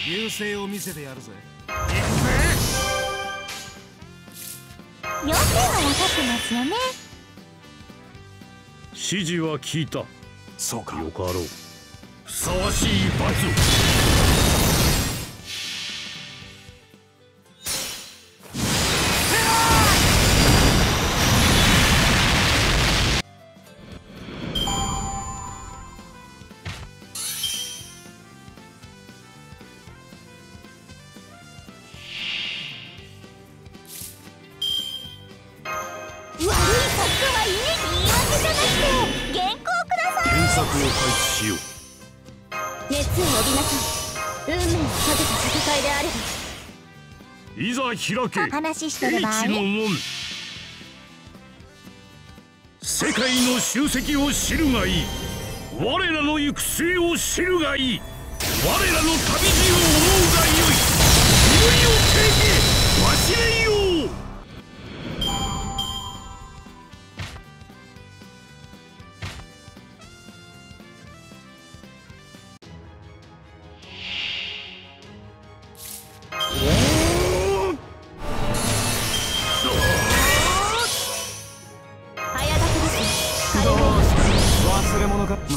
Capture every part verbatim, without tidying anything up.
優勢を見せてやるぜ。行くぜ。 要点は分かってますよね。 指示は聞いた。 そうか。 よかろう。ふさわしい罰を。 悪い作は家に言い訳じゃなくて原稿ください。 検索を開始しよう。 熱を帯びなさい。運命をかけた戦いであれば。 いざ開け。 話してる場合。 一の門。世界の集積を知るがいい。我らの行く末を知るがいい。我らの旅路を思うがよい。祈りを掲げ忘れよう。 忘れ物か。ま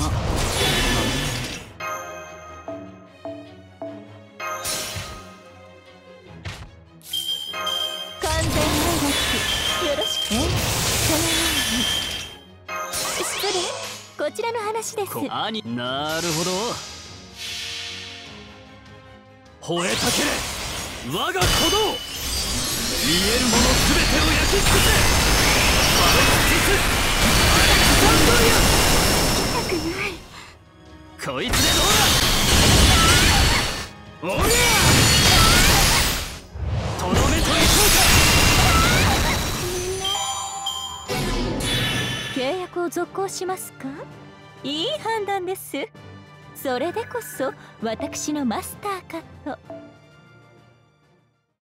完全配列よろしく。え、そのように失礼。こちらの話です。 兄、なるほど。吠えたけれ我が鼓動。見えるものすべてを焼き尽くせ。バレスティスアレクサンドリア。 痛くない。 こいつでどうだ。おりゃとどめといこ契約を続行しますか。いい判断です。それでこそ私のマスターかと。